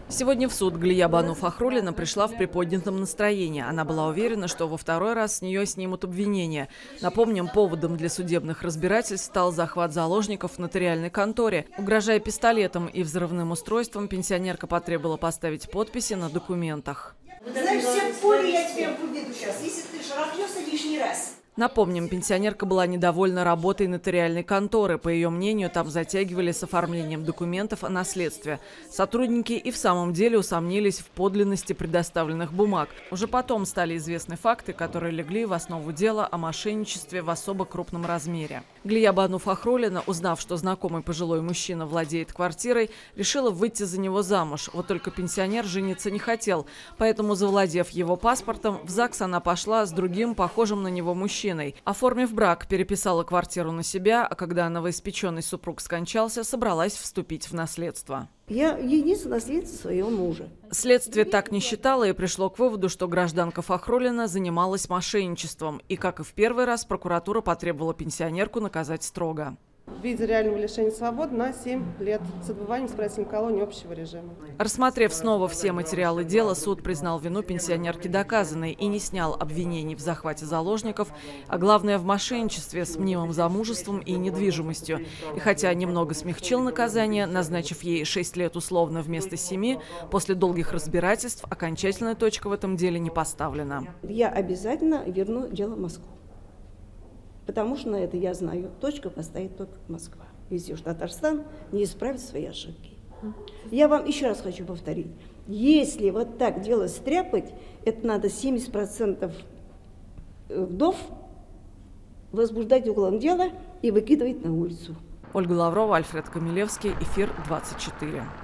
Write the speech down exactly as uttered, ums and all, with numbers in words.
Сегодня в суд Галия Бану Фахруллина пришла в приподнятом настроении. Она была уверена, что во второй раз с нее снимут обвинения. Напомним, поводом для судебных разбирательств стал захват заложников в нотариальной конторе. Угрожая пистолетом и взрывным устройством, пенсионерка потребовала поставить подписи на документах. Знаешь, все поле я тебе выведу сейчас, если ты шарахнешься лишний раз. Напомним, пенсионерка была недовольна работой нотариальной конторы. По ее мнению, там затягивали с оформлением документов о наследстве. Сотрудники и в самом деле усомнились в подлинности предоставленных бумаг. Уже потом стали известны факты, которые легли в основу дела о мошенничестве в особо крупном размере. Галия Бану Фахруллина, узнав, что знакомый пожилой мужчина владеет квартирой, решила выйти за него замуж. Вот только пенсионер жениться не хотел. Поэтому, завладев его паспортом, в ЗАГС она пошла с другим, похожим на него мужчиной. Оформив брак, переписала квартиру на себя, а когда новоиспеченный супруг скончался, собралась вступить в наследство. Я единственное наследство своего мужа. Следствие так не считало и пришло к выводу, что гражданка Фахруллина занималась мошенничеством. И, как и в первый раз, прокуратура потребовала пенсионерку наказать строго. В виде реального лишения свободы на семь лет с отбыванием в исправительной колонии общего режима. Рассмотрев снова все материалы дела, суд признал вину пенсионерки доказанной и не снял обвинений в захвате заложников, а главное в мошенничестве с мнимым замужеством и недвижимостью. И хотя немного смягчил наказание, назначив ей шесть лет условно вместо семи, после долгих разбирательств окончательная точка в этом деле не поставлена. Я обязательно верну дело в Москву. Потому что на это, я знаю, точка поставит только Москва. Если уж Татарстан не исправит свои ошибки. Я вам еще раз хочу повторить. Если вот так дело стряпать, это надо семьдесят процентов вдов возбуждать уголовное дело и выкидывать на улицу. Ольга Лаврова, Альфред Камилевский, Эфир двадцать четыре.